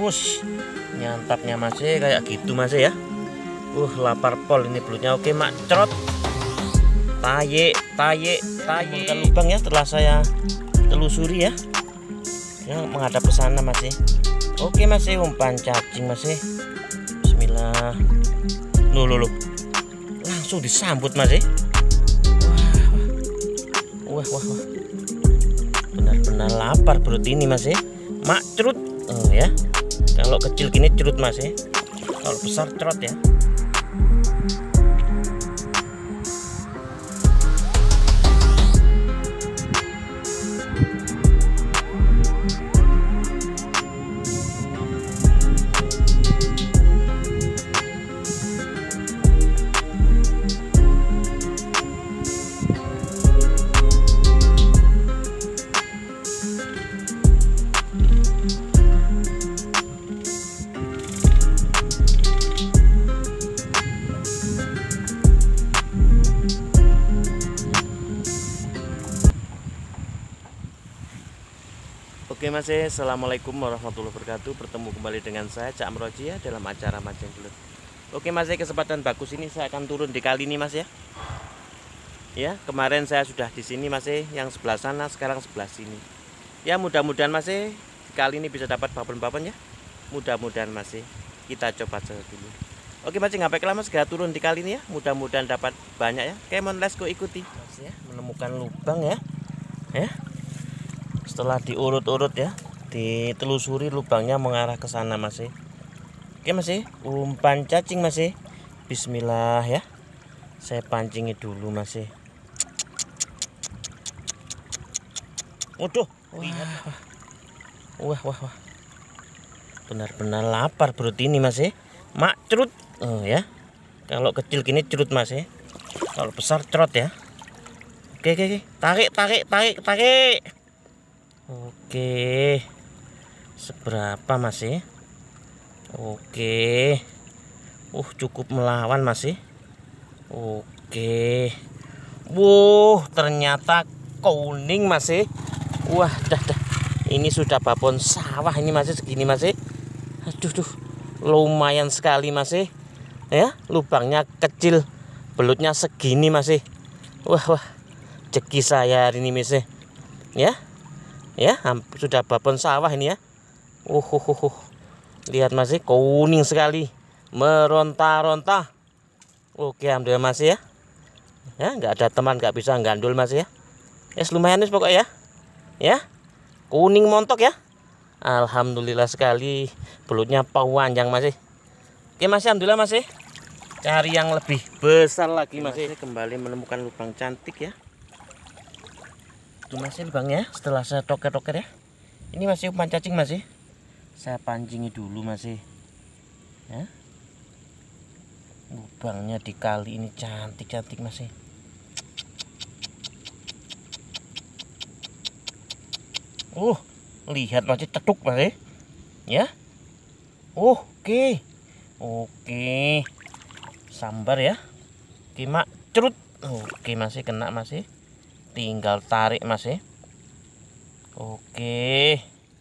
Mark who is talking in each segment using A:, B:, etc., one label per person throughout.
A: Nyantapnya masih kayak gitu masih ya. Lapar pol ini belutnya. Oke, macrot. Taye. Bukan lubang ya, setelah saya telusuri ya. Yang menghadap ke sana masih. Oke masih, umpan cacing masih. Bismillah. Loh. Langsung disambut masih. Wah. Benar-benar lapar perut ini masih. Macrut. Ya. Kalau kecil gini cerut masih. Kalau besar cerot ya. Oke masih, assalamualaikum warahmatullahi wabarakatuh. Bertemu kembali dengan saya Cak Amroji ya dalam acara mancing belut. Oke masih, kesempatan bagus ini saya akan turun di kali ini mas ya. Ya, kemarin saya sudah di sini masih, yang sebelah sana, sekarang sebelah sini. Ya, mudah-mudahan masih kali ini bisa dapat babon-babon ya. Mudah-mudahan masih, kita coba saja dulu. Oke masih, nggak pakai lama, segera turun di kali ini ya. Mudah-mudahan dapat banyak ya. Come on, let's go, ikuti. Mas, ya, menemukan lubang ya. Setelah diurut-urut ya, ditelusuri lubangnya mengarah ke sana masih. Oke masih, umpan cacing masih. Bismillah ya. Saya pancingi dulu masih. Waduh, wah. Benar-benar lapar perut ini masih. Macrut. Ya. Kalau kecil gini cerut masih. Kalau besar cerot ya. Oke. Tarik. Oke, seberapa masih? Oke, cukup melawan masih. Oke, ternyata kuning masih. Dah. Ini sudah babon sawah ini masih segini masih. Aduh, lumayan sekali masih. Ya, lubangnya kecil, belutnya segini masih. Wah, jeki saya hari ini masih. Ya, sudah babon sawah ini ya. Lihat masih, kuning sekali, meronta-ronta. Oke, alhamdulillah masih ya. Ya, nggak ada teman, nggak bisa gandul masih ya. Lumayan nih pokoknya ya. Kuning montok ya. Alhamdulillah sekali, belutnya panjang masih. Oke masih, alhamdulillah masih. Cari yang lebih besar lagi masih. Kembali menemukan lubang cantik ya. Itu masih lubangnya, setelah saya toker-toker ya. Ini masih umpan cacing masih. Saya pancingi dulu masih. Ya. Lubangnya di kali ini cantik masih. Lihat masih ceduk masih. Ya. Oke. Sambar ya. Kimak cerut. Oke masih, kena masih. Tinggal tarik masih. Oke.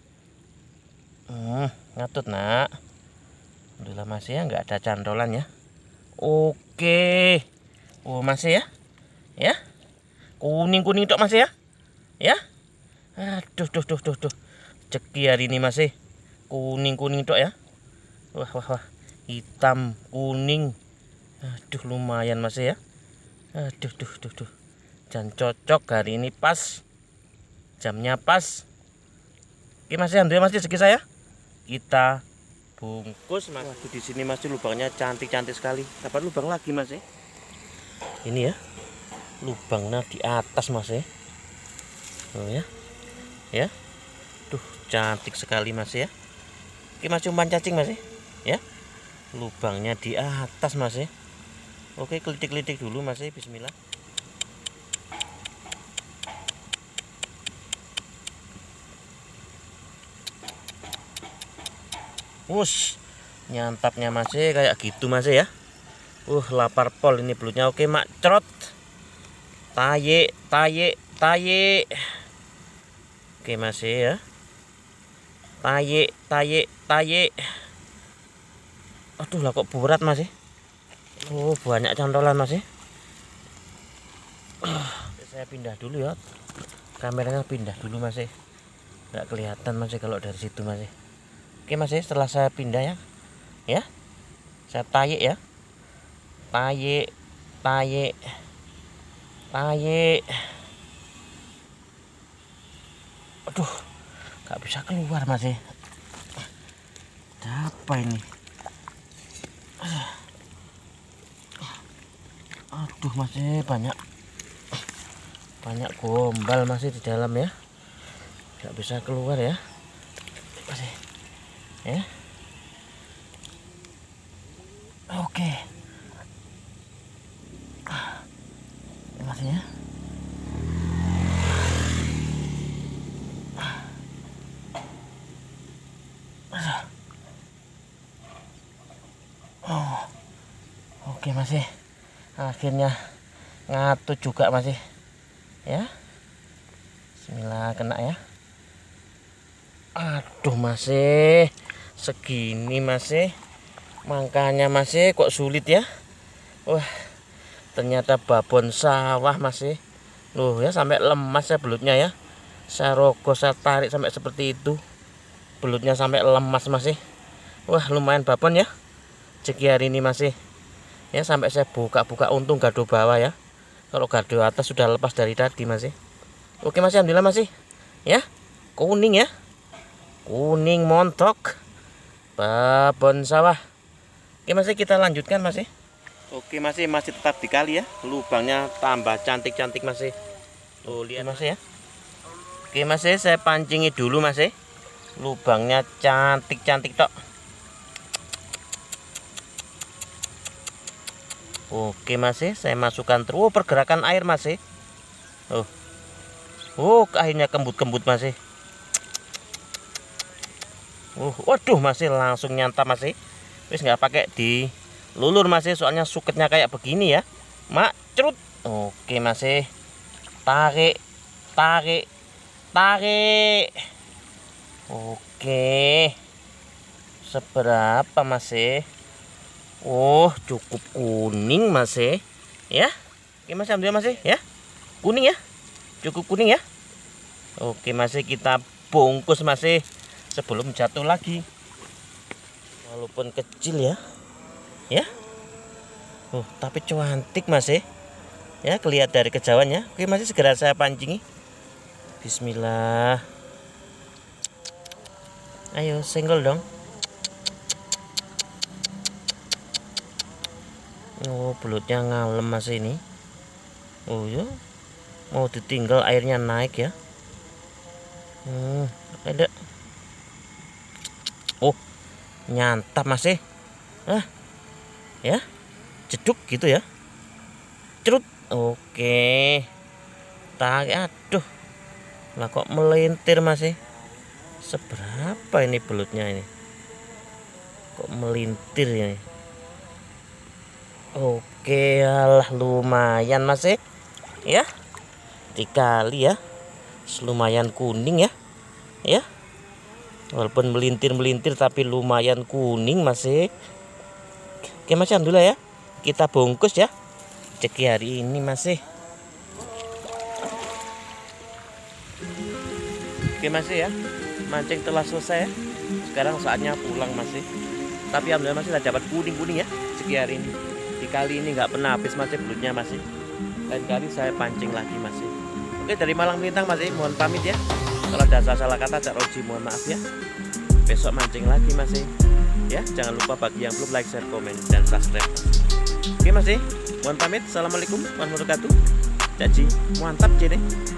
A: Ngatut nak. Alhamdulillah masih ya, nggak ada candolan ya. Oke. Masih ya. Ya. Kuning tok masih ya. Ya. Aduh. Ceki hari ini masih. Kuning tok ya. Wah. Hitam, kuning. Aduh, lumayan masih ya. Aduh. Dan cocok hari ini, pas jamnya pas. Oke masih, alhamdulillah masih segi saya. Kita bungkus mas. Di sini masih lubangnya cantik sekali. Dapat lubang lagi mas ya. Ini ya, lubangnya di atas mas ya. Ya. Tuh, cantik sekali mas ya. Oke masih umpan cacing mas ya. Lubangnya di atas mas ya. Oke, kelitik dulu mas ya. Bismillah. Nyantapnya masih kayak gitu masih ya. Lapar pol ini belutnya. Oke, macrot. Taye. Oke masih ya. Taye. taye. Aduh lah kok berat masih. Oh banyak cantolan masih. Saya pindah dulu ya. Kameranya pindah dulu masih. Nggak kelihatan masih kalau dari situ masih. Oke masih, setelah saya pindah ya. Ya. Saya taye ya. Taye. Taye. Taye. Aduh, nggak bisa keluar masih. Apa ini? Aduh masih banyak gombal masih di dalam ya. Nggak bisa keluar ya. Masih. Ya. Oke. Ini masih ya. Oh, oke masih, akhirnya ngatut juga masih, ya. Bismillah kena ya. Aduh masih, segini masih, makanya masih kok sulit ya. Wah, ternyata babon sawah masih, loh ya sampai lemas ya belutnya ya. Saya rogoh, saya tarik sampai seperti itu, belutnya sampai lemas masih. Wah lumayan babon ya. Ceki hari ini masih ya, sampai saya buka-buka, untung gado bawah ya. Kalau gado atas sudah lepas dari tadi masih. Oke masih, alhamdulillah masih ya, kuning ya, kuning montok babon sawah. Oke masih, kita lanjutkan masih. Oke masih tetap dikali ya, lubangnya tambah cantik-cantik masih. Tuh lihat masih ya. Oke masih, saya pancingi dulu masih, lubangnya cantik-cantik tok. Oke masih, saya masukkan terus. Pergerakan air masih. Akhirnya kembut-kembut masih. Waduh masih langsung nyantap masih. Wis nggak pakai dilulur masih, soalnya suketnya kayak begini ya. Macrut. Oke masih. Tarik, tarik, tarik. Oke. Seberapa masih? Oh cukup kuning masih ya. Oke masih, alhamdulillah masih ya, kuning ya, cukup kuning ya. Oke masih, kita bungkus masih sebelum jatuh lagi, walaupun kecil ya, ya. Tapi cantik masih ya, kelihatan dari kejauhannya. Oke masih, segera saya pancingi. Bismillah. Ayo senggol dong. Oh belutnya ngalem masih ini. Oh ya, mau ditinggal airnya naik ya. Ada. Oh nyantap masih. Ya, jeduk gitu ya. Cerut. Oke. Tarik. Aduh, lah kok melintir masih. Seberapa ini belutnya ini? Kok melintir ini? Oke, alah lumayan masih ya, dikali ya, lumayan kuning ya, ya, walaupun melintir tapi lumayan kuning masih. Oke masih, alhamdulillah ya, kita bungkus ya, ceki hari ini masih. Oke masih ya, mancing telah selesai ya, sekarang saatnya pulang masih. Tapi alhamdulillah masih dapat kuning ya, ceki hari ini. Kali ini nggak pernah habis masih belutnya masih. Lain kali saya pancing lagi masih. Oke, dari Malang Melintang masih, mohon pamit ya. Kalau ada salah kata Cak Roji mohon maaf ya. Besok mancing lagi masih. Ya, jangan lupa bagi yang belum like, share, komen, dan subscribe. Oke masih, mohon pamit. Assalamualaikum warahmatullahi wabarakatuh. Jadi mantap jadi.